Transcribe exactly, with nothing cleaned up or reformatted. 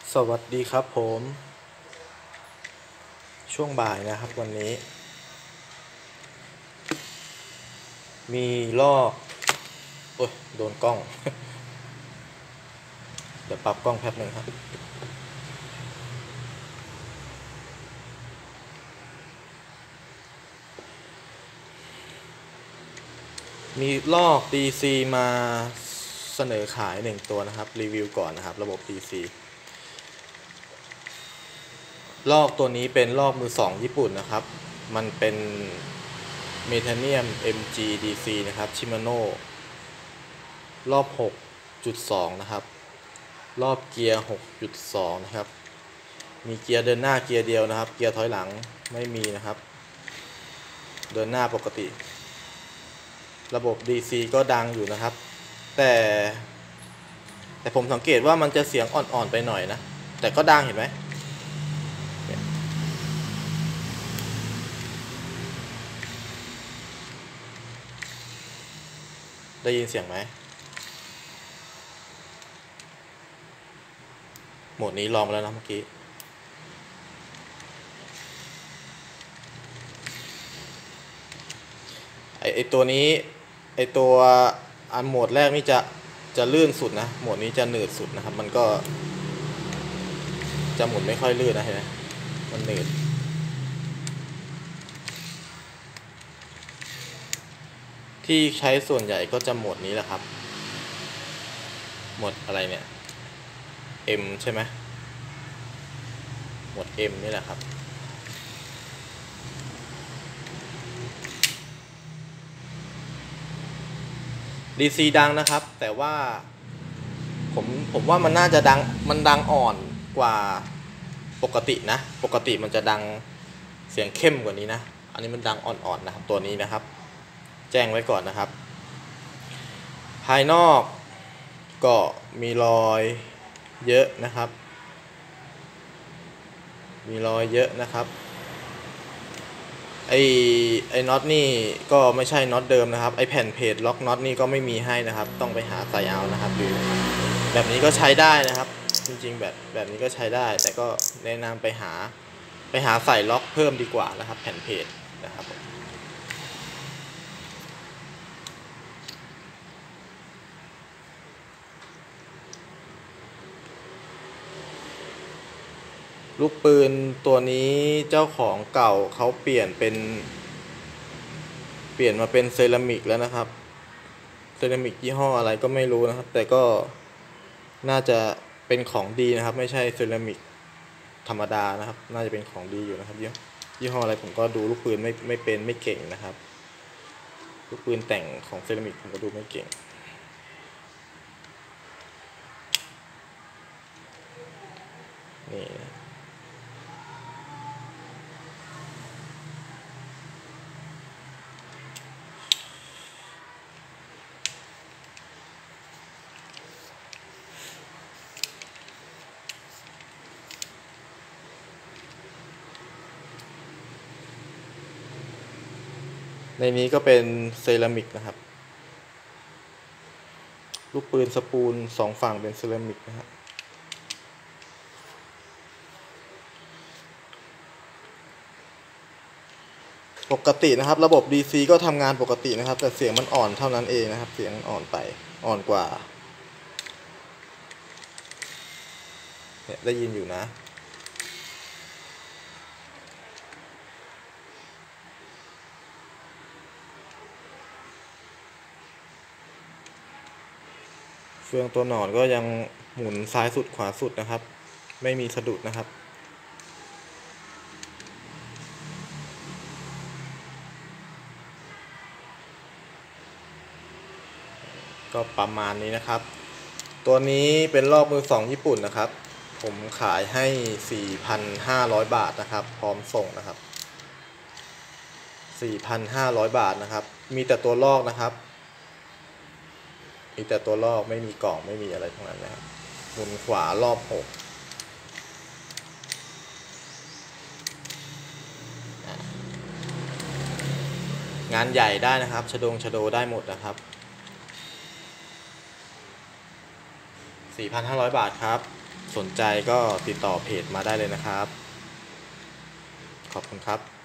สวัสดีครับผมช่วงบ่ายนะครับวันนี้มีลอกโอ้ยโดนกล้อง เดี๋ยวปรับกล้องแป๊บหนึ่งครับมีลอก ดี ซี มาเสนอขายหนึ่งตัวนะครับรีวิวก่อนนะครับระบบ ดี ซี ลอกตัวนี้เป็นลอกมือสองญี่ปุ่นนะครับมันเป็นเมทาเนียม เอ็ม จี ดี ซี นะครับชิมาโน่รอบ หกจุดสอง นะครับรอบเกียร์ หกจุดสอง นะครับมีเกียร์เดินหน้าเกียร์เดียวนะครับเกียร์ถอยหลังไม่มีนะครับเดินหน้าปกติระบบ ดี ซี ก็ดังอยู่นะครับแต่แต่ผมสังเกตว่ามันจะเสียงอ่อนๆไปหน่อยนะแต่ก็ดังเห็นไหมได้ยินเสียงไหมโหมดนี้ลองแล้วนะเมื่อกี้ไอไอตัวนี้ไอตัวอันโหมดแรกนี่จะจะลื่นสุดนะโหมดนี้จะหนืดสุดนะครับมันก็จะหมุนไม่ค่อยลื่นนะเห็นไหมมันหนืดที่ใช้ส่วนใหญ่ก็จะโหมดนี้แหละครับโหมดอะไรเนี่ย M ใช่ไหมโหมด M นี่แหละครับดี ซี ดังนะครับแต่ว่าผมผมว่ามันน่าจะดังมันดังอ่อนกว่าปกตินะปกติมันจะดังเสียงเข้มกว่านี้นะอันนี้มันดังอ่อนๆนะครับตัวนี้นะครับแจ้งไว้ก่อนนะครับภายนอกก็มีรอยเยอะนะครับมีรอยเยอะนะครับไอไอน็อตนี่ก็ไม่ใช่น็อตเดิมนะครับไอแผ่นเพจล็อกน็อตนี่ก็ไม่มีให้นะครับต้องไปหาใส่เอานะครับดูแบบนี้ก็ใช้ได้นะครับจริงๆแบบแบบนี้ก็ใช้ได้แต่ก็แนะนำไปหาไปหาใส่ล็อกเพิ่มดีกว่านะครับแผ่นเพจนะครับลูกปืนตัวนี้เจ้าของเก่าเขาเปลี่ยนเป็นเปลี่ยนมาเป็นเซรามิกแล้วนะครับเซรามิกยี่ห้ออะไรก็ไม่รู้นะครับแต่ก็น่าจะเป็นของดีนะครับไม่ใช่เซรามิกธรรมดานะครับน่าจะเป็นของดีอยู่นะครับยี่ห้ออะไรผมก็ดูลูกปืนไม่ไม่เป็นไม่เก่งนะครับลูกปืนแต่งของเซรามิกผมก็ดูไม่เก่งนี่ในนี้ก็เป็นเซรามิกนะครับลูกปืนสปูลสองฝั่งเป็นเซรามิกนะครับปกตินะครับระบบ ดี ซี ก็ทำงานปกตินะครับแต่เสียงมันอ่อนเท่านั้นเองนะครับเสียงอ่อนไปอ่อนกว่าเนี่ยได้ยินอยู่นะเฟืองตัวหนอนก็ยังหมุนซ้ายสุดขวาสุดนะครับไม่มีสะดุดนะครับก็ประมาณนี้นะครับตัวนี้เป็นรอบมือสองญี่ปุ่นนะครับผมขายให้ สี่พันห้าร้อย บาทนะครับพร้อมส่งนะครับ สี่พันห้าร้อย บาทนะครับมีแต่ตัวลอกนะครับมีแต่ตัวลอกไม่มีกล่องไม่มีอะไรทั้งนั้นนะครับหมุนขวารอบหกงานใหญ่ได้นะครับชะดงชะโดได้หมดนะครับ สี่พันห้าร้อย บาทครับสนใจก็ติดต่อเพจมาได้เลยนะครับขอบคุณครับ